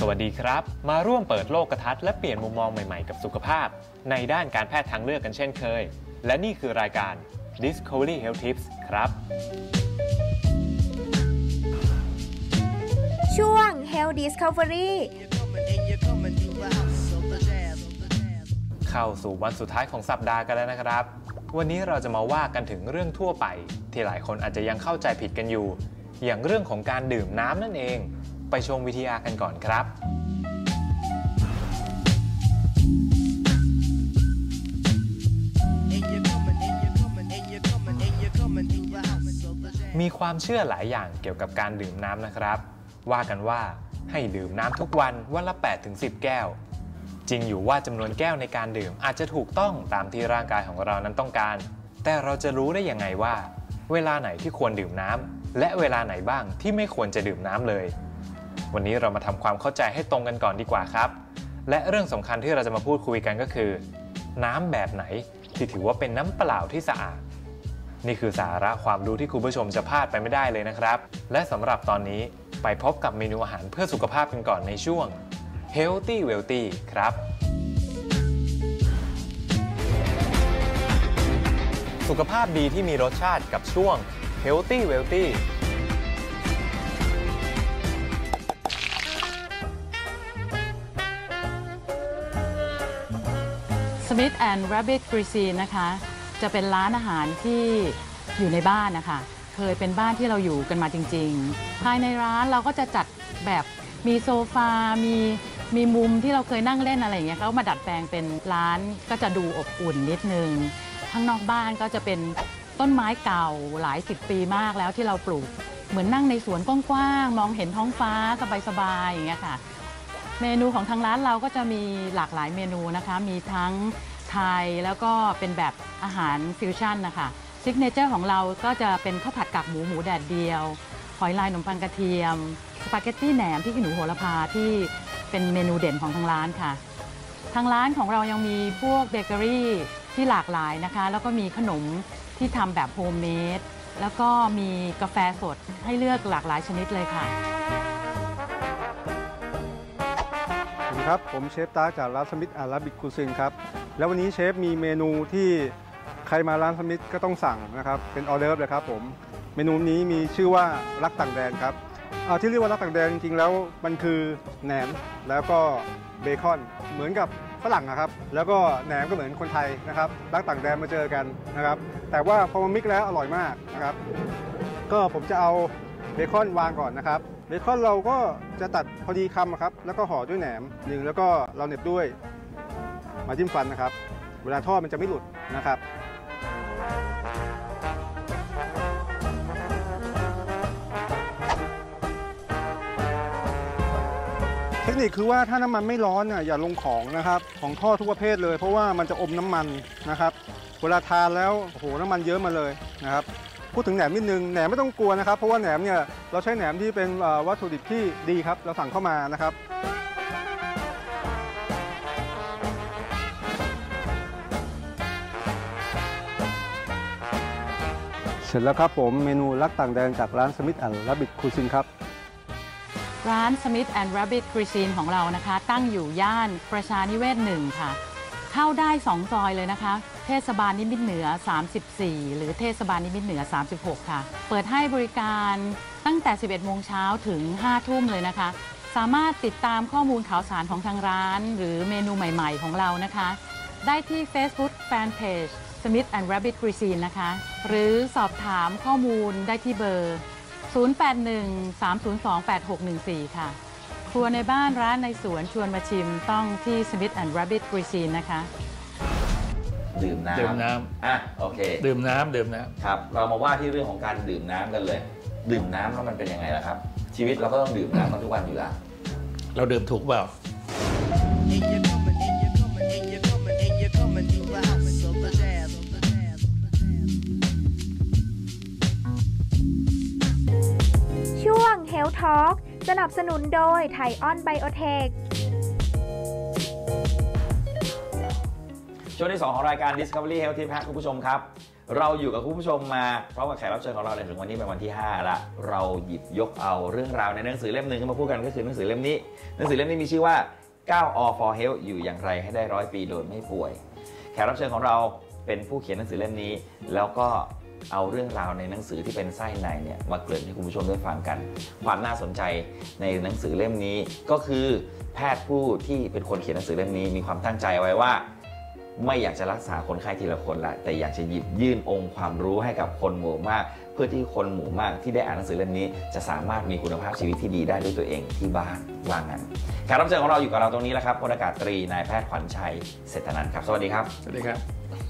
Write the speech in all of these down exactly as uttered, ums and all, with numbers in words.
วัสดีครับมาร่วมเปิดโลกทัศน์และเปลี่ยนมุมมองใหม่ๆกับสุขภาพในด้านการแพทย์ทางเลือกกันเช่นเคยและนี่คือรายการ Discovery Health Tips ครับช่วง Health Discovery เข้าสู่วันสุดท้ายของสัปดาห์กันแล้วนะครับวันนี้เราจะมาว่ากันถึงเรื่องทั่วไปที่หลายคนอาจจะยังเข้าใจผิดกันอยู่อย่างเรื่องของการดื่มน้ำนั่นเองไปชมวิทยากันก่อนครับมีความเชื่อหลายอย่างเกี่ยวกับการดื่มน้ำนะครับว่ากันว่าให้ดื่มน้ำทุกวันวันละ แปดถึงสิบ แก้วจริงอยู่ว่าจำนวนแก้วในการดื่มอาจจะถูกต้องตามที่ร่างกายของเรานั้นต้องการแต่เราจะรู้ได้ยังไงว่าเวลาไหนที่ควรดื่มน้ำและเวลาไหนบ้างที่ไม่ควรจะดื่มน้ำเลยวันนี้เรามาทำความเข้าใจให้ตรงกันก่อนดีกว่าครับและเรื่องสำคัญที่เราจะมาพูดคุยกันก็คือน้ำแบบไหนที่ถือว่าเป็นน้ำเปล่าที่สะอาดนี่คือสาระความรู้ที่คุณผู้ชมจะพลาดไปไม่ได้เลยนะครับและสำหรับตอนนี้ไปพบกับเมนูอาหารเพื่อสุขภาพกันก่อนในช่วง Healthy Wealthy ครับสุขภาพดีที่มีรสชาติกับช่วง Healthy Wealthy Smith and Rabbit Cuisine นะคะจะเป็นร้านอาหารที่อยู่ในบ้านนะคะเคยเป็นบ้านที่เราอยู่กันมาจริงๆภายในร้านเราก็จะจัดแบบมีโซฟา มีมีมุมที่เราเคยนั่งเล่นอะไรอย่างเงี้ยเขามาดัดแปลงเป็นร้านก็จะดูอบอุ่นนิดนึงข้างนอกบ้านก็จะเป็นต้นไม้เก่าหลายสิบปีมากแล้วที่เราปลูกเหมือนนั่งในสวนกว้างๆมองเห็นท้องฟ้าสบายๆอย่างเงี้ยค่ะเมนูของทางร้านเราก็จะมีหลากหลายเมนูนะคะมีทั้งไทยแล้วก็เป็นแบบอาหารฟิวชั่นนะคะซิกเนเจอร์ของเราก็จะเป็นข้าวผัดกากหมูหมูแดดเดียวหอยลายขนมปังกระเทียมสปาเกตตี้แหนมที่ขี้หนูโหระพาที่เป็นเมนูเด่นของทางร้านค่ะทางร้านของเรายังมีพวกเบเกอรี่ที่หลากหลายนะคะแล้วก็มีขนมที่ทำแบบโฮมเมดแล้วก็มีกาแฟสดให้เลือกหลากหลายชนิดเลยค่ะครับผมเชฟตาจากร้านสมิธอาราบิกคูซินครับแล้ววันนี้เชฟมีเมนูที่ใครมาร้านสมิธก็ต้องสั่งนะครับเป็นออเดิร์ฟเลยครับผมเมนูนี้มีชื่อว่ารักต่างแดนครับเอาที่เรียกว่ารักต่างแดนจริงๆแล้วมันคือแหนมแล้วก็เบคอนเหมือนกับฝรั่งนะครับแล้วก็แหนมก็เหมือนคนไทยนะครับรักต่างแดนมาเจอกันนะครับแต่ว่าพอมามิกแล้วอร่อยมากนะครับก็ผมจะเอาเบคอนวางก่อนนะครับเบคอนเราก็จะตัดพอดีคำครับแล้วก็ห่อด้วยแหนมหนึ่งแล้วก็เราเหน็บด้วยมาจิ้มฟันนะครับเวลาทอดมันจะไม่หลุดนะครับเทคนิคคือว่าถ้าน้ำมันไม่ร้อนน่ะอย่าลงของนะครับของทอดทุกประเภทเลยเพราะว่ามันจะอมน้ำมันนะครับเวลาทานแล้วโอ้โหน้ำมันเยอะมาเลยนะครับพูดถึงแหนมนิดนึงแหนมไม่ต้องกลัวนะครับเพราะว่าแหนมเนี่ยเราใช้แหนมที่เป็นวัตถุดิบที่ดีครับเราสั่งเข้ามานะครับเสร็จแล้วครับผมเมนูรักต่างแดนจากร้านสมิธแอนด์ราบิทคูซินครับร้าน Smith and Rabbit Cuisine ของเรานะคะตั้งอยู่ย่านประชานิเวศหนึ่งค่ะเข้าได้สองซอยเลยนะคะเทศบาลนิมิตรเหนือสามสิบสี่หรือเทศบาลนิมิตรเหนือสามสิบหกค่ะเปิดให้บริการตั้งแต่สิบเอ็ดโมงเช้าถึงห้าทุ่มเลยนะคะสามารถติดตามข้อมูลข่าวสารของทางร้านหรือเมนูใหม่ๆของเรานะคะได้ที่ Facebook Fanpage Smith and Rabbit Cuisine นะคะหรือสอบถามข้อมูลได้ที่เบอร์ศูนย์ แปด หนึ่ง สาม ศูนย์ สอง แปด หก หนึ่ง สี่ค่ะครัวในบ้านร้านในสวนชวนมาชิมต้องที่ Smith and Rabbit Cuisine นะคะดื่มน้ำดื่มน้ำอ่ะโอเคดื่มน้ำดื่มน้ำครับเรามาว่าที่เรื่องของการดื่มน้ำกันเลยดื่มน้ำแล้วมันเป็นยังไงล่ะครับชีวิตเราก็ต้องดื่มน้ำกันทุกวันอยู่แล้วเราดื่มถูกเปล่าช่วง Health Talk สนับสนุนโดยไทออนไบโอเทคช่วงที่สองของรายการ Discovery Health Tips ครับคุณผู้ชมครับเราอยู่กับคุณผู้ชมมาเพราะว่าแขกรับเชิญของเราในถึงวันนี้เป็นวันที่ห้าละเราหยิบยกเอาเรื่องราวในหนังสือเล่มหนึ่งขึ้นมาพูดกันก็คือหนังสือเล่มนี้หนังสือเล่มนี้มีชื่อว่าเก้า อ for Health อยู่อย่างไรให้ได้ร้อยปีโดยไม่ป่วยแขกรับเชิญของเราเป็นผู้เขียนหนังสือเล่มนี้แล้วก็เอาเรื่องราวในหนังสือที่เป็นไส้ในเนี่ยมาเกริ่นให้คุณผู้ชมได้ฟังกันความน่าสนใจในหนังสือเล่มนี้ก็คือแพทย์ผู้ที่เป็นคนเขียนหนังสือเล่มนี้มีความตั้งใจไว้ว่าไม่อยากจะรักษาคนไข้ทีละคนละแต่อยากจะหยิบยื่นองค์ความรู้ให้กับคนหมู่มากเพื่อที่คนหมู่มากที่ได้อ่านหนังสือเล่มนี้จะสามารถมีคุณภาพชีวิตที่ดีได้ด้วยตัวเองที่บ้านว่างั้นแขกรับเชิญของเราอยู่กับเราตรงนี้แล้วครับพลอากาศตรีนายแพทย์ขวัญชัยเศรษฐนันท์ครับสวัสดีครับสวัสดีครับ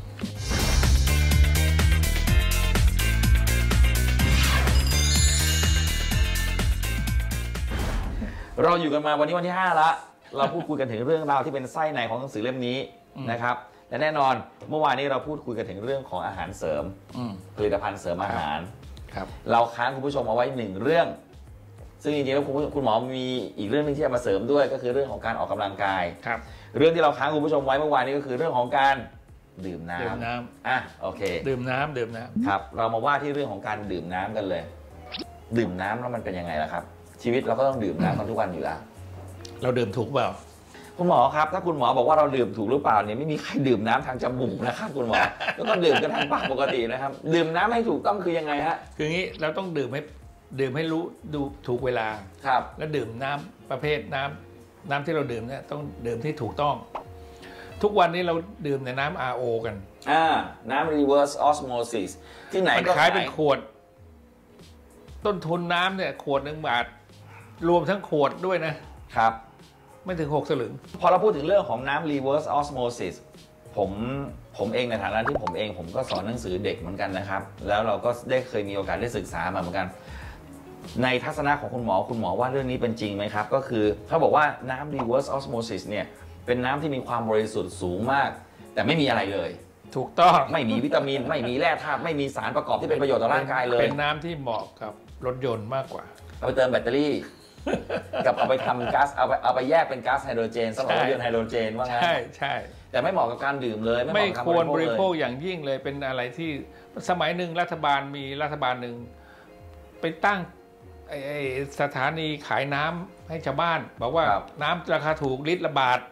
เราอยู่กันมาวันนี้วันที่ห้าละเราพูดคุยกันถึงเรื่องราวที่เป็นไส้ในของหนังสือเล่มนี้นะครับและแน่นอนเมื่อวานนี้เราพูดคุยกันถึงเรื่องของอาหารเสริมผลิตภัณฑ์เสริมอาหารครับเราค้างคุณผู้ชมเอาไว้หนึ่งเรื่องซึ่งจริงๆแล้วคุณหมอมีอีกเรื่องนึงที่จะมาเสริมด้วยก็คือเรื่องของการออกกำลังกายครับเรื่องที่เราค้างคุณผู้ชมไว้เมื่อวานนี้ก็คือเรื่องของการดื่มน้ำดื่มน้ำอ่ะโอเคดื่มน้ำดื่มน้ำครับเรามาว่าที่เรื่องของการดื่มน้ำกันเลยดื่มน้ำแล้วมันเป็นยังไงล่ะครับชีวิตเราก็ต้องดื่มน้ำกันทุกวันอยู่แล้วเราดื่มถูกเปล่าคุณหมอครับถ้าคุณหมอบอกว่าเราดื่มถูกหรือเปล่าเนี่ยไม่มีใครดื่มน้ำทางจมูกนะครับคุณหมอแล้วก็ดื่มกันทางปากปกตินะครับดื่มน้ำให้ถูกต้องคือยังไงฮะคืองี้เราต้องดื่มให้ดื่มให้รู้ดูถูกเวลาครับแล้วดื่มน้ำประเภทน้ำน้ำที่เราดื่มเนี่ยต้องดื่มที่ถูกต้องทุกวันนี้เราดื่มในน้ำ อาร์ โอ กันอ่าน้ำ reverse osmosis ที่ไหนก็ขายเป็นขวดต้นทุนน้ำเนี่ยขวดหนึ่งบาทรวมทั้งขวดด้วยนะครับไม่ถึงหกสลึงพอเราพูดถึงเรื่องของน้ำ reverse osmosis ผมผมเองในฐานะที่ผมเองผมก็สอนหนังสือเด็กเหมือนกันนะครับแล้วเราก็ได้เคยมีโอกาสได้ศึกษามาเหมือนกันในทัศนะของคุณหมอคุณหมอว่าเรื่องนี้เป็นจริงไหมครับก็คือเขาบอกว่าน้ำ reverse osmosis เนี่ยเป็นน้ำที่มีความบริสุทธิ์สูงมากแต่ไม่มีอะไรเลยถูกต้องไม่มีวิตามินไม่มีแร่ธาตุไม่มีสารประกอบที่เป็นประโยชน์ต่อร่างกายเลยเป็นน้ำที่เหมาะกับรถยนต์มากกว่าเอาไปเติมแบตเตอรี่กับเอาไปทำก๊าซเอาไปเอาไปแยกเป็นก๊าซไฮโดรเจนสำหรับรถยนต์ไฮโดรเจนว่างั้นใช่ใช่แต่ไม่เหมาะกับการดื่มเลยไม่ควรบริโภคอย่างยิ่งเลยเป็นอะไรที่สมัยหนึ่งรัฐบาลมีรัฐบาลหนึ่งไปตั้งไอ้สถานีขายน้ำให้ชาวบ้านบอกว่าน้ำราคาถูกลิตรละบาท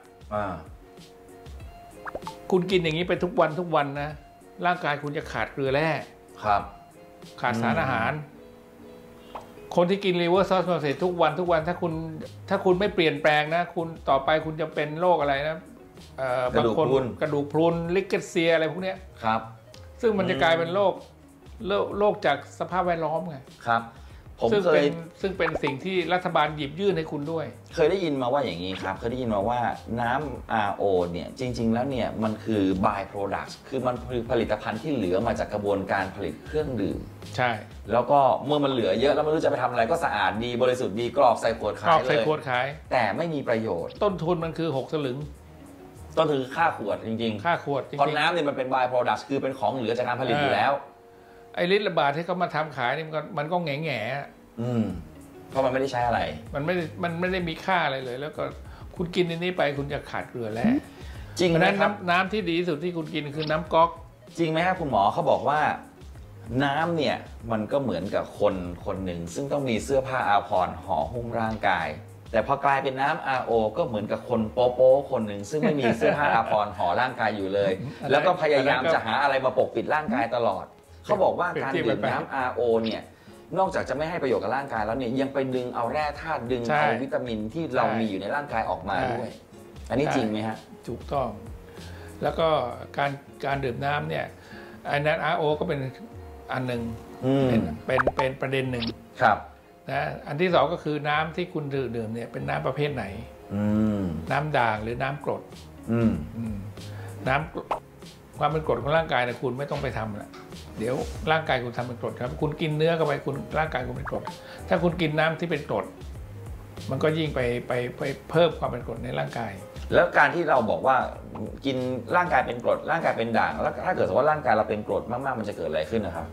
คุณกินอย่างนี้ไปทุกวันทุกวันนะร่างกายคุณจะขาดเกลือแร่ครับขาดสารอาหารคนที่กิน reverse osmosis ทุกวันทุกวันถ้าคุณถ้าคุณไม่เปลี่ยนแปลงนะคุณต่อไปคุณจะเป็นโรคอะไรนะบางคนกระดูกพรุนลิกเกตเซียอะไรพวกนี้ครับซึ่งมันจะกลายเป็นโรคโรคจากสภาพแวดล้อมไงครับผมซึ่งเป็นซึ่งเป็นสิ่งที่รัฐบาลหยิบยื่นให้คุณด้วยเคยได้ยินมาว่าอย่างนี้ครับเคยได้ยินมาว่าน้ำ อาร์ โอ เนี่ยจริงๆแล้วเนี่ยมันคือ by product คือมันคือผลิตภัณฑ์ที่เหลือมาจากกระบวนการผลิตเครื่องดื่มใช่แล้วก็เมื่อมันเหลือเยอะแล้วไม่รู้จะไปทำอะไรก็สะอาดดีบริสุทธิ์ดีกรอกใส่ขวดขายเลยกรอกใส่ขวดขายแต่ไม่มีประโยชน์ต้นทุนมันคือหกสลึงต้นทุนค่าขวดจริงๆค่าขวดจริงๆเพราะน้ำเนี่ยมันเป็น by product คือเป็นของเหลือจากการผลิตอยู่แล้วไอ้ลิตรละบาทที่เขามาทำขายนี่มันก็มันก็แง่แง่อืมเพราะมันไม่ได้ใช้อะไรมันไม่มันไม่ได้มีค่าอะไรเลยแล้วก็คุณกินอันนี้ไปคุณจะขาดเกลือแร่จริงไหมครับน้ำที่ดีที่สุดที่คุณกินคือน้ำก๊อกจริงไหมครับคุณหมอเขาบอกว่าน้ำเนี่ยมันก็เหมือนกับคนคนหนึ่งซึ่งต้องมีเสื้อผ้าอาภรณ์ห่อหุ้มร่างกายแต่พอกลายเป็นน้ำ อาร์ โอ ก็เหมือนกับคนโป๊โป๊คนหนึ่งซึ่งไม่มีเสื้อผ้าอาภรณ์ห่อร่างกายอยู่เลยแล้วก็พยายามจะหาอะไรมาปกปิดร่างกายตลอดเขาบอกว่าการดื่มน้ำ อาร์ โอ เนี่ยนอกจากจะไม่ให้ประโยชน์กับร่างกายแล้วเนี่ยยังไปดึงเอาแร่ธาตุดึงเอาวิตามินที่เรามีอยู่ในร่างกายออกมาด้วยอันนี้จริงไหมฮะถูกต้องแล้วก็การการดื่มน้ำเนี่ยอันนั้น อาร์ โอ ก็เป็นอันหนึ่งเป็นเป็นเป็นประเด็นหนึ่งครับนะอันที่สองก็คือน้ำที่คุณดื่มเนี่ยเป็นน้ำประเภทไหนน้ำด่างหรือน้ำกรดน้ำความเป็นกรดของร่างกายเนี่ยคุณไม่ต้องไปทำละเดี๋ยวร่างกายคุณทำเป็นกรดครับคุณกินเนื้อเข้าไปคุณร่างกายคุณเป็นกรดถ้าคุณกินน้ำที่เป็นกรดมันก็ยิ่งไปไปไปเพิ่มความเป็นกรดในร่างกายแล้วการที่เราบอกว่ากินร่างกายเป็นกรดร่างกายเป็นด่างแล้วถ้าเกิดว่าร่างกายเราเป็นกรดมากๆมันจะเกิดอะไรขึ้นนะครับ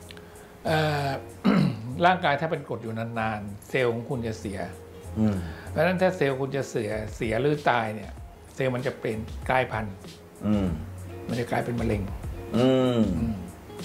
ร่างกายถ้าเป็นกรดอยู่นานๆเซลล์ของคุณจะเสียเพราะฉะนั้นถ้าเซลล์คุณจะเสียเสียหรือตายเนี่ยเซลล์มันจะเป็นกลายพันธุ์มันจะกลายเป็นมะเร็ง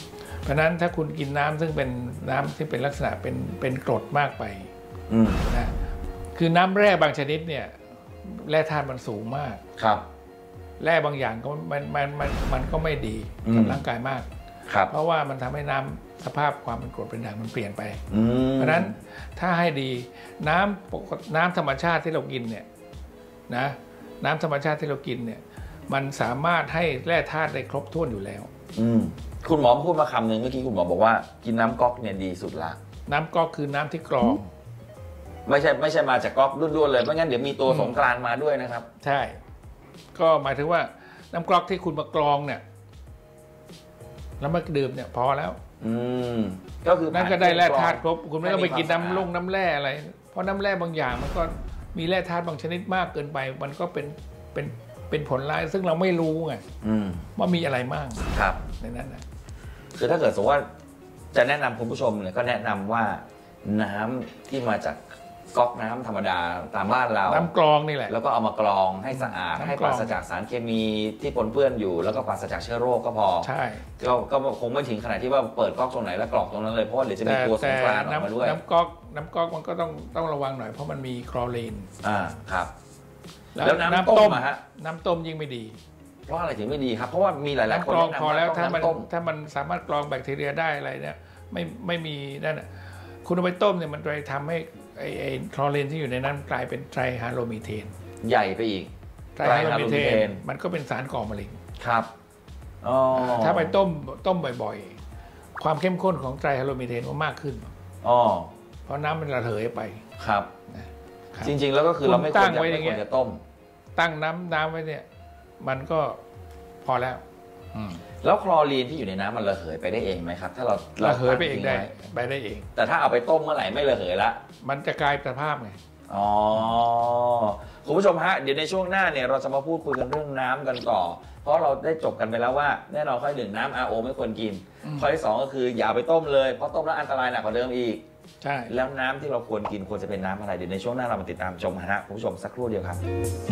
เพราะนั้นถ้าคุณกินน้ำซึ่งเป็นน้ำที่เป็นลักษณะเป็นเป็นกรดมากไปนะคือน้ำแร่บางชนิดเนี่ยแร่ธาตุมันสูงมากครับแร่บางอย่างก็มันมันมันมันก็ไม่ดีกับร่างกายมากครับเพราะว่ามันทำให้น้ำสภาพความเป็นกรดเป็นด่างมันเปลี่ยนไปเพราะฉะนั้นถ้าให้ดีน้ำปกน้ำธรรมชาติที่เรากินเนี่ยนะน้ำธรรมชาติที่เรากินเนี่ยมันสามารถให้แร่ธาตุได้ครบถ้วนอยู่แล้วคุณหมอพูดมาคำหนึ่งเมื่อกี้คุณหมอบอกว่ากินน้ำก๊อกเนี่ยดีสุดละน้ำก๊อกคือน้ำที่กรองไม่ใช่ไม่ใช่มาจากก๊อกด้วนๆเลยไม่งั้นเดี๋ยวมีตัวสงกรานต์มาด้วยนะครับใช่ก็หมายถึงว่าน้ำก๊อกที่คุณมากรองเนี่ยแล้วมาดื่มเนี่ยพอแล้วอืมก็คือนั่นก็ได้แร่ธาตุครบคุณไม่ต้องไปกินน้ำลงน้ำแร่อะไรเพราะน้ำแร่บางอย่างมันก็มีแร่ธาตุบางชนิดมากเกินไปมันก็เป็นเป็นเป็นผลร้ายซึ่งเราไม่รู้ไงว่ามีอะไรบ้างครับในนั้นนะคือถ้าเกิดสมมติว่าจะแนะนำคุณผู้ชมเนี่ยก็แนะนำว่าน้ำที่มาจากก๊อกน้ำธรรมดาตามบ้านเราน้ำกรองนี่แหละแล้วก็เอามากรองให้สะอาดให้ปราศจากสารเคมีที่ปนเปื้อนอยู่แล้วก็ปราศจากเชื้อโรคก็พอใช่ก็ก็คงไม่ถึงขนาดที่ว่าเปิดก๊อกตรงไหนแล้วกรอกตรงนั้นเลยเพราะว่าเดี๋ยวจะมีตัวสงกรานต์ออกมาด้วยน้ำก๊อกน้ำก๊อกมันก็ต้องต้องระวังหน่อยเพราะมันมีคลอรีนอ่าครับแล้วน้ำต้มฮะน้ำต้มยิ่งไม่ดีเพราะอะไรถึงไม่ดีครับเพราะว่ามีหลายๆคนกรองพอแล้วถ้ามันถ้ามันสามารถกรองแบคทีเรียได้อะไรเนี่ยไม่ไม่มีนั่นคุณเอาไปต้มเนี่ยมันจะทำให้ไอ้ไอ้คลอรีนที่อยู่ในนั้นกลายเป็นไตรไฮโดรมีเทนใหญ่ไปอีกไตรไฮโดรมีเทนมันก็เป็นสารก่อมะเร็งครับถ้าไปต้มต้มบ่อยๆความเข้มข้นของไตรไฮโดรมีเทนก็มากขึ้นอ๋อเพราะน้ำมันระเหยไปครับจริงๆแล้วก็คือเราไม่ควรจะไม่ควรจะต้มตั้งน้ำน้ำไว้เนี่ยมันก็พอแล้วแล้วคลอรีนที่อยู่ในน้ำมันระเหยไปได้เองไหมครับถ้าเราระเหยไปเองได้ไปได้เองแต่ถ้าเอาไปต้มเมื่อไหร่ไม่ระเหยละมันจะกลายสภาพไงอ๋อคุณผู้ชมฮะเดี๋ยวในช่วงหน้าเนี่ยเราจะมาพูดคุยกันเรื่องน้ำกันต่อเพราะเราได้จบกันไปแล้วว่าแน่นอนข้อหนึ่งน้ำ อาร์ โอ ไม่ควรกินข้อที่สองก็คืออย่าไปต้มเลยเพราะต้มแล้วอันตรายหนักกว่าเดิมอีกใช่แล้วน้ำที่เราควรกินควรจะเป็นน้ำอะไรเดี๋ยวในช่วงหน้าเรามาติดตามชมฮะคุณผู้ชมสักครู่เดียวครับ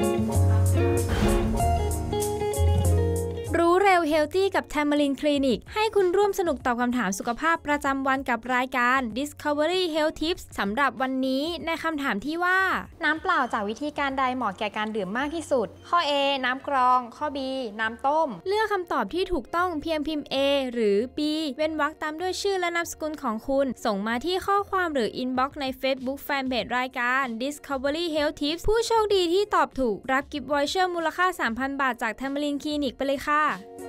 รู้เร็วเฮลตี้กับแทมเมรินคลินิกให้คุณร่วมสนุกตอบคำถามสุขภาพประจำวันกับรายการ Discovery Health Tips สำหรับวันนี้ในคำถามที่ว่าน้ำเปล่าจากวิธีการใดเหมาะแก่การดื่มมากที่สุดข้อ A น้ำกรองข้อ B น้ำต้มเลือกคำตอบที่ถูกต้องเพียงพิมพ์ A หรือ B เว้นวรรคตามด้วยชื่อและนามสกุลของคุณส่งมาที่ข้อความหรือ Inbox ใน Facebook Fanpage รายการ Discovery Health Tips ผู้โชคดีที่ตอบถูกรับกิฟต์วอยเชอร์มูลค่า สามพัน บาทจากแทมเมรินคลินิกไปเลยค่ะ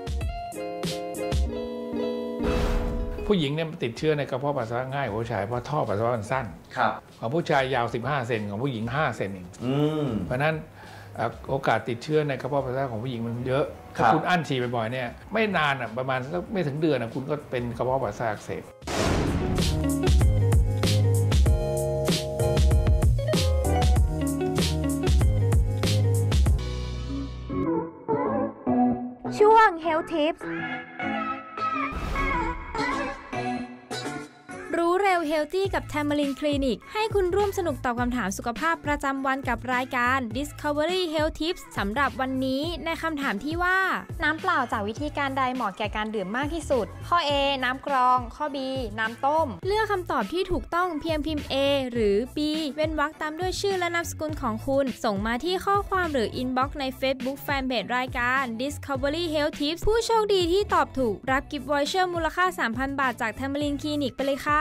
ผู้หญิงเนี่ยติดเชื้อในกระเพาะปัสสาวะง่ายกว่าผู้ชายเพราะท่อปัสสาวะมันสั้นของผู้ชายยาวสิบห้าเซนของผู้หญิงห้าเซนเองเพราะนั้นโอกาสติดเชื้อในกระเพาะปัสสาวะของผู้หญิงมันเยอะถ้าคุณอั้นฉี่บ่อยๆเนี่ยไม่นานอ่ะประมาณไม่ถึงเดือนอ่ะคุณก็เป็นกระเพาะปัสสาวะอักเสบช่วง Health Tips รู้เร็วเฮลตี้กับแทมเมรินคลินิกให้คุณร่วมสนุกตอบคำถามสุขภาพประจำวันกับรายการ Discovery Health Tips สำหรับวันนี้ในคำถามที่ว่าน้ำเปล่าจากวิธีการใดเหมาะแก่การดื่มมากที่สุดข้อ A น้ำกรองข้อ B น้ำต้มเลือกคำตอบที่ถูกต้องเพียงพิมพ์ A หรือ B เว้นวรรคตามด้วยชื่อและนามสกุลของคุณส่งมาที่ข้อความหรือ Inbox ใน Facebook Fanpage รายการ Discovery Health Tips ผู้โชคดีที่ตอบถูกรับกิฟต์วอยเชอร์มูลค่า สามพัน บาทจากแทมเมรินคลินิกไปเลยค่ะ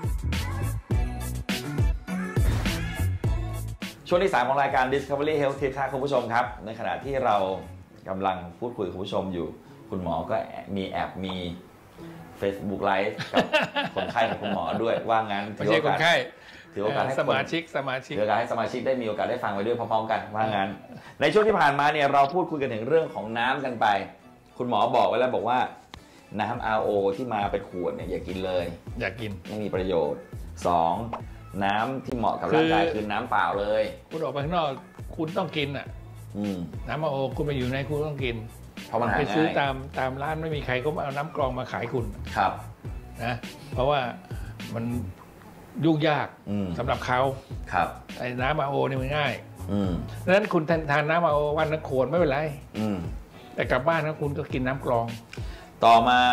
ช่วงที่สามของรายการ Discovery Health Tips ครับคุณผู้ชมครับในขณะที่เรากำลังพูดคุยกับคุณผู้ชมอยู่คุณหมอก็มีแอบมี Facebook Live กับคนไข้ของคุณหมอด้วยว่างั้นไม่ใช่คนไข้ถือโอกาสให้สมาชิกสมาชิกถือโอกาสให้สมาชิกได้มีโอกาสได้ฟังไปด้วยพร้อมๆกันว่างั้นในช่วงที่ผ่านมาเนี่ยเราพูดคุยกันถึงเรื่องของน้ำกันไปคุณหมอบอกไว้แล้วบอกว่าน้ำ อาร์ โอ ที่มาเป็นขวดเนี่ยอย่ากินเลยอย่ากินไม่มีประโยชน์สองน้ำที่เหมาะกับร่างกายคือน้ำเปล่าเลยคุณออกไปข้างนอกคุณต้องกินอ่ะน้ำ อาร์ โอ คุณไปอยู่ในคุณต้องกินเพราะมันหาง่ายไปซื้อตามตามร้านไม่มีใครก็เอาน้ำกรองมาขายคุณครับนะเพราะว่ามันยุ่งยากสำหรับเขาครับไอ้น้ำ อาร์ โอ นี่มันง่ายดังนั้นคุณทานน้ำ อาร์ โอ วันละขวดไม่เป็นไรแต่กลับบ้านนะคุณก็กินน้ำกรองต่อมา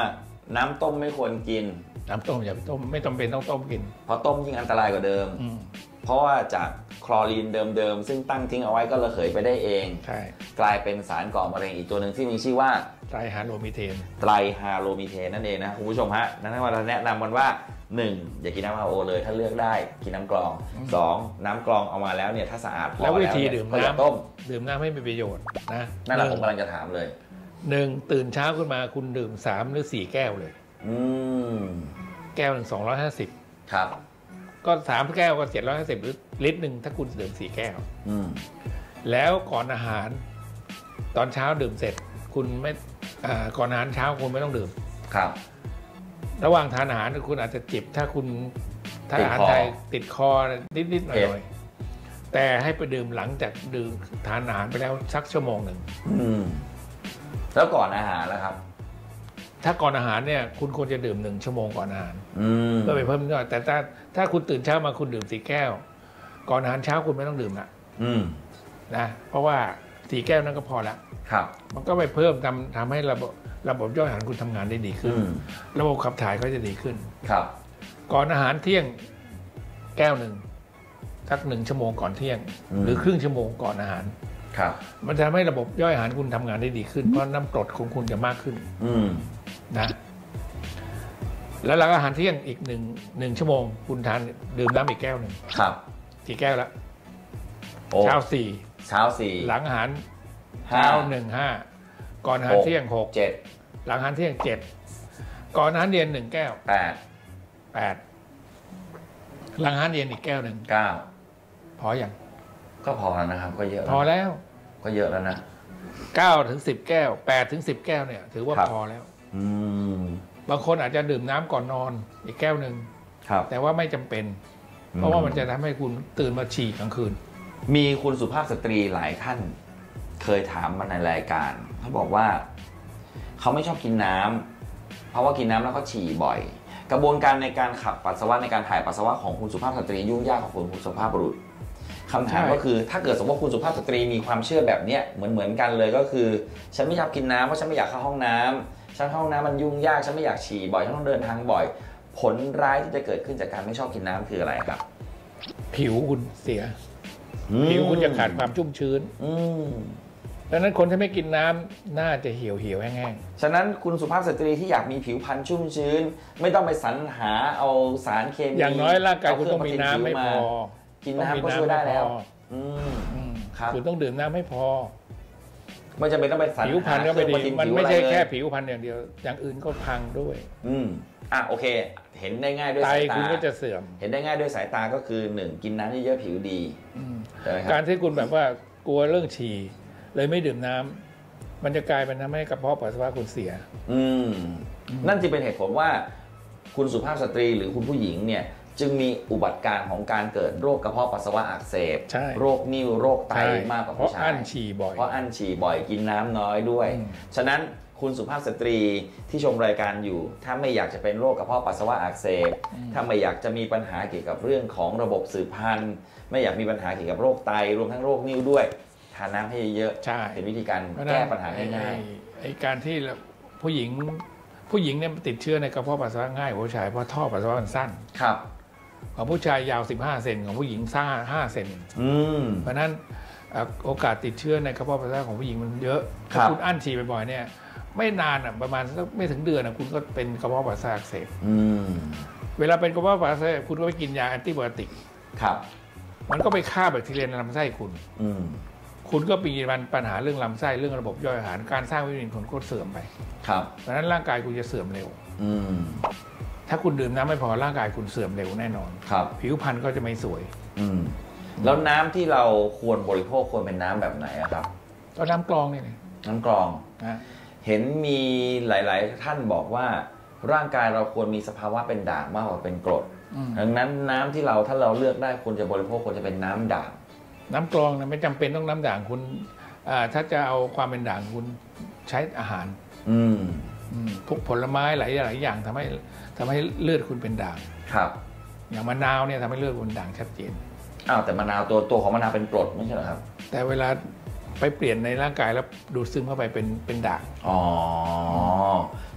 น้ำต้มไม่ควรกินน้ำต้มอย่าไปต้มไม่จำเป็นต้องต้มกินเพราะต้มยิ่งอันตรายกว่าเดิมเพราะว่าจากคลอรีนเดิมๆซึ่งตั้งทิ้งเอาไว้ก็ระเหยไปได้เองใช่กลายเป็นสารก่อมะเร็งอีกตัวหนึ่งที่มีชื่อว่าไตรฮาโลมีเทนไตรฮาโลมีเทนนั่นเองนะคุณผู้ชมฮะนั่นเราแนะนำกันว่าหนึ่งอย่ากินน้ำ อาร์ โอ เลยถ้าเลือกได้กินน้ำกรองสองน้ำกรองเอามาแล้วเนี่ยถ้าสะอาดแล้ววิธีดื่มน้ำต้มดื่มน้ำให้มีประโยชน์นะนั่นแหละผมกำลังจะถามเลยหนึ่งตื่นเช้าขึ้นมาคุณดื่มสามหรือสี่แก้วเลยอืมแก้วหนึ่งสองร้อยห้าสิบครับก็สามแก้วก็เจ็ดร้อยห้าสิบลิตรหนึ่งถ้าคุณดื่มสี่แก้วอืมแล้วก่อนอาหารตอนเช้าดื่มเสร็จคุณไม่ก่อนอาหารเช้าคุณไม่ต้องดื่มครับระหว่างทานอาหารคุณอาจจะจิบถ้าคุณทานอาหารไทยติดคอนิดๆหน่อยๆแต่ให้ไปดื่มหลังจากดื่มทานอาหารไปแล้วสักชั่วโมงหนึ่งแล้วก่อนอาหารแล้วครับถ้าก่อนอาหารเนี่ยคุณควรจะดื่มหนึ่งชั่วโมงก่อนอาหารเพื่อไปเพิ่มนิดหน่อยแต่ถ้าถ้าคุณตื่นเช้ามาคุณดื่มสี่แก้วก่อนอาหารเช้าคุณไม่ต้องดื่มละนะเพราะว่าสี่แก้วนั้นก็พอละครับมันก็ไปเพิ่มทำทำให้ระบบระบบย่อยอาหารคุณทำงานได้ดีขึ้นระบบขับถ่ายก็จะดีขึ้นครับก่อนอาหารเที่ยงแก้วหนึ่งสักหนึ่งชั่วโมงก่อนเที่ยงหรือครึ่งชั่วโมงก่อนอาหารครับมันทำให้ระบบย่อยอาหารคุณทำงานได้ดีขึ้นเพราะน้ำกรดของคุณจะมากขึ้นนะแล้วหลังอาหารเที่ยงอีกหนึ่งหนึ่งชั่วโมงคุณทานดื่มน้ำอีกแก้วหนึ่งครับสี่แก้วแล้วเช้าสี่เช้าสี่หลังอาหารเช้าหนึ่งห้าก่อนอาหารเที่ยงหกเจ็ดหลังอาหารเที่ยงเจ็ดก่อนอาหารเย็นหนึ่งแก้วแปดแปดหลังอาหารเย็นอีกแก้วหนึ่งเก้าพออย่างก็พอแล้วนะครับก็เยอะพอแล้วก็เยอะแล้วนะเก้าถึงสิบแก้วแปดถึงสิบแก้วเนี่ยถือว่าพอแล้วบางคนอาจจะดื่มน้ำก่อนนอนอีกแก้วหนึ่งแต่ว่าไม่จำเป็นเพราะว่ามันจะทำให้คุณตื่นมาฉี่กลางคืนมีคุณสุภาพสตรีหลายท่านเคยถามมาในรายการเขาบอกว่าเขาไม่ชอบกินน้ำเพราะว่ากินน้ำแล้วก็ฉี่บ่อยกระบวนการในการขับปัสสาวะในการถ่ายปัสสาวะของคุณสุภาพสตรียุ่งยากกว่าคุณสุภาพบุรุษคำถามก็คือถ้าเกิดสมมติว่าคุณสุภาพสตรีมีความเชื่อแบบนี้เหมือนเหมือนกันเลยก็คือฉันไม่ชอบกินน้ำเพราะฉันไม่อยากเข้าห้องน้ำฉันเข้าห้องน้ำมันยุ่งยากฉันไม่อยากฉี่บ่อยฉันต้องเดินทางบ่อยผลร้ายที่จะเกิดขึ้นจากการไม่ชอบกินน้ำคืออะไรครับผิวคุณเสียผิวคุณจะขาดความชุ่มชื้นดังนั้นคนที่ไม่กินน้ำน่าจะเหี่ยวเหี่ยวแห้งๆฉะนั้นคุณสุภาพสตรีที่อยากมีผิวพรรณชุ่มชื้นไม่ต้องไปสรรหาเอาสารเคมีอย่างน้อยร่างกายคุณต้องมีน้ำไม่พอกินน้ำก็ช่วยได้แล้วคุณต้องดื่มน้ำไม่พอไม่จำเป็นต้องไปสรรหาผิวพรรณก็ไม่ดีมันไม่ใช่แค่ผิวพรรณอย่างเดียวอย่างอื่นก็พังด้วยอืมอ่ะโอเคเห็นได้ง่ายด้วยสายตาคุณก็จะเสื่อมเห็นได้ง่ายด้วยสายตาก็คือหนึ่งกินน้ำเยอะๆผิวดีการที่คุณแบบว่ากลัวเรื่องฉี่เลยไม่ดื่มน้ำมันจะกลายเป็นทำให้กระเพาะปัสสาวะคุณเสียอืมนั่นจึงเป็นเหตุผลว่าคุณสุภาพสตรีหรือคุณผู้หญิงเนี่ยจึงมีอุบัติการของการเกิดโรคกระเพาะปัสสาวะอักเสบโรคนิ่วโรคไตมากกว่าผู้ชายเพราะอั้นฉี่บ่อยเพราะอั้นฉี่บ่อยกินน้ำน้อยด้วยฉะนั้นคุณสุภาพสตรีที่ชมรายการอยู่ถ้าไม่อยากจะเป็นโรคกระเพาะปัสสาวะอักเสบถ้าไม่อยากจะมีปัญหาเกี่ยวกับเรื่องของระบบสืบพันธุ์ไม่อยากมีปัญหาเกี่ยวกับโรคไตรวมทั้งโรคนิ่วด้วยทานน้ำให้เยอะเป็นวิธีการแก้ปัญหาง่ายๆไอ้การที่ผู้หญิงผู้หญิงเนี่ยติดเชื้อในกระเพาะปัสสาวะง่ายกว่าผู้ชายเพราะท่อปัสสาวะมันสั้นครับของผู้ชายยาวสิบห้าเซนของผู้หญิงสั้นห้าเซนเพราะนั้นโอกาสติดเชื้อในกระเพาะปัสสาวะของผู้หญิงมันเยอะถ้าคุณอั้นฉี่บ่อยๆเนี่ยไม่นานอ่ะประมาณไม่ถึงเดือนอ่ะคุณก็เป็นกระเพาะปัสสาวะอักเสบเวลาเป็นกระเพาะปัสสาวะคุณก็ไปกินยาแอนติไบโอติกครับมันก็ไปฆ่าแบคทีเรียในลำไส้คุณคุณก็มีปัญหาเรื่องลำไส้เรื่องระบบย่อยอาหารการสร้างวิตามินคุณก็เสื่อมไปครับเพราะฉะนั้นร่างกายคุณจะเสื่อมเร็วถ้าคุณดื่มน้ำไม่พอร่างกายคุณเสื่อมเร็วแน่นอนครับผิวพรรณก็จะไม่สวยแล้วน้ำที่เราควรบริโภคควรเป็นน้ำแบบไหนครับก็น้ำกรองนี่น้ำกรองนะเห็นมีหลายๆท่านบอกว่าร่างกายเราควรมีสภาวะเป็นด่างมากกว่าเป็นกรดดังนั้นน้ำที่เราถ้าเราเลือกได้ควรจะบริโภคควรจะเป็นน้ำด่างน้ำกรองนะไม่จำเป็นต้องน้ำด่างคุณถ้าจะเอาความเป็นด่างคุณใช้อาหารพวกผลไม้หลายหลายอย่างทำให้ทำให้เลือดคุณเป็นด่างครับอย่างมะนาวเนี่ยทำให้เลือดคุณด่างชัดเจนอ้าวแต่มะนาวตัวตัวของมะนาวเป็นกรดไม่ใช่เหรอครับแต่เวลาไปเปลี่ยนในร่างกายแล้วดูดซึมเข้าไปเป็นเป็นด่างอ๋อ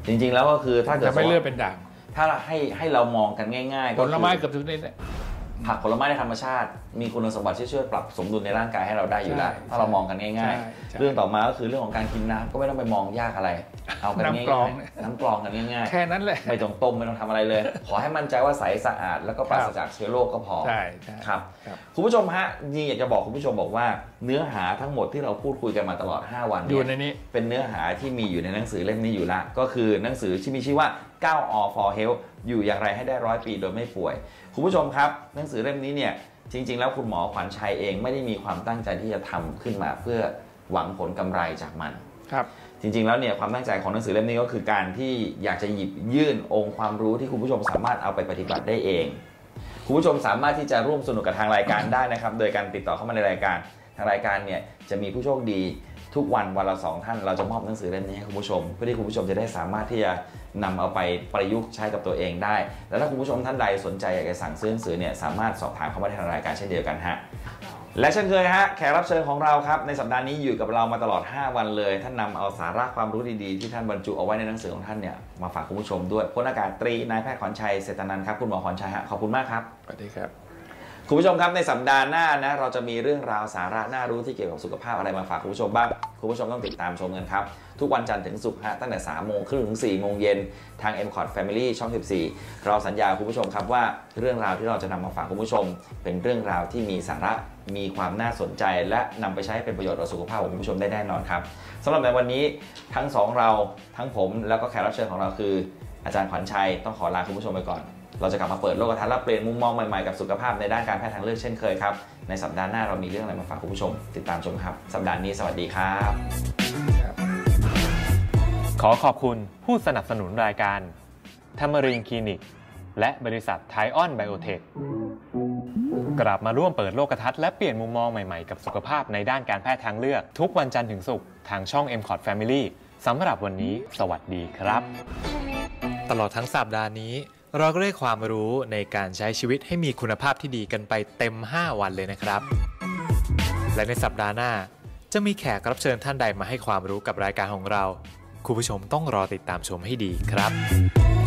จริงๆแล้วก็คือถ้าเกิดจะไม่เลือดเป็นด่างถ้าให้ให้เรามองกันง่ายๆผลไม้เกือบทุกชนิดผักผลไม้ในธรรมชาติมีคุณสมบัติที่ช่วยปรับสมดุลในร่างกายให้เราได้อยู่แล้วถ้าเรามองกันง่ายๆเรื่องต่อมาก็คือเรื่องของการกินน้ำก็ไม่ต้องไปมองยากอะไรเอากันง่ายๆน้ำกรองกันง่ายๆแค่นั้นแหละไม่ต้องต้มไม่ต้องทำอะไรเลยขอให้มั่นใจว่าใสสะอาดแล้วก็ปราศจากเชื้อโรคก็พอใช่ครับคุณผู้ชมฮะนี่อยากจะบอกคุณผู้ชมบอกว่าเนื้อหาทั้งหมดที่เราพูดคุยกันมาตลอดห้าวันอยู่ในนี้เป็นเนื้อหาที่มีอยู่ในหนังสือเล่มนี้อยู่ละก็คือหนังสือที่มีชื่อว่าเก้า อ for Health อยู่อย่างไรให้ได้ร้อยปีโดยไม่ป่วยคุณผู้ชมครับหนังสือเล่มนี้เนี่ยจริงๆแล้วคุณหมอขวัญชัยเองไม่ได้มีความตั้งใจที่จะทำขึ้นมาเพื่อหวังผลกำไรจากมันครับจริงๆแล้วเนี่ยความตั้งใจของหนังสือเล่มนี้ก็คือการที่อยากจะหยิบยื่นองค์ความรู้ที่คุณผู้ชมสามารถเอาไปปฏิบัติได้เองคุณผู้ชมสามารถที่จะร่วมสนุกกับทางรายการได้นะครับโดยการติดต่อเข้ามาในรายการทางรายการเนี่ยจะมีผู้โชคดีทุกวันวันละสองท่านเราจะมอบหนังสือเล่มนี้ให้คุณผู้ชมเพื่อที่คุณผู้ชมจะได้สามารถที่จะนำเอาไปประยุกต์ใช้กับตัวเองได้แล้วถ้าคุณผู้ชมท่านใดสนใจอยากจะสั่งซื้อหนังสือเนี่ยสามารถสอบถามเข้ามาในทางรายการเช่นเดียวกันฮะและเช่นเคยฮะแขกรับเชิญของเราครับในสัปดาห์นี้อยู่กับเรามาตลอดห้าวันเลยท่านนำเอาสาระความรู้ดีๆที่ท่านบรรจุเอาไว้ในหนังสือของท่านเนี่ยมาฝากคุณผู้ชมด้วยพลอากาศตรีนายแพทย์ขวัญชัยเศรษฐนันท์ครับคุณหมอขวัญชัยฮะขอบคุณมากครับสวัสดีครับคุณผู้ชมครับในสัปดาห์หน้านะเราจะมีเรื่องราวสาระน่ารู้ที่เกี่ยวกับสุขภาพอะไรมาฝากคุณผู้ชมบ้างคุณผู้ชมต้องติดตามชมกันครับทุกวันจันทร์ถึงศุกร์ฮะตั้งแต่สามโมงครึ่งถึงสี่โมงเย็นทาง เอ็ม คอท Family ช่องสิบสี่เราสัญญาคุณผู้ชมครับว่าเรื่องราวที่เราจะนำมาฝากคุณผู้ชมเป็นเรื่องราวที่มีสาระมีความน่าสนใจและนำไปใช้เป็นประโยชน์ต่อสุขภาพของคุณผู้ชมได้แน่นอนครับสำหรับในวันนี้ทั้งสองเราทั้งผมแล้วก็แขกรับเชิญของเราคืออาจารย์ขวัญชัยต้องขอลาคุณผู้ชมไปก่อนเราจะกลับมาเปิดโลกทัศน์และเปลี่ยนมุมมองใหม่ๆกับสุขภาพในด้านการแพทย์ทางเลือกเช่นเคยครับในสัปดาห์หน้าเรามีเรื่องอะไรมาฝากคุณผู้ชมติดตามชมครับสัปดาห์นี้สวัสดีครับขอขอบคุณผู้สนับสนุนรายการทัมเมอรินคลินิกและบริษัทไทออนไบโอเทคกลับมาร่วมเปิดโลกทัศน์และเปลี่ยนมุมมองใหม่ๆกับสุขภาพในด้านการแพทย์ทางเลือกทุกวันจันทร์ถึงศุกร์ทางช่อง เอ็ม คอท Family สำหรับวันนี้สวัสดีครับตลอดทั้งสัปดาห์นี้เราก็ได้ความรู้ในการใช้ชีวิตให้มีคุณภาพที่ดีกันไปเต็มห้าวันเลยนะครับและในสัปดาห์หน้าจะมีแขกรับเชิญท่านใดมาให้ความรู้กับรายการของเราคุณผู้ชมต้องรอติดตามชมให้ดีครับ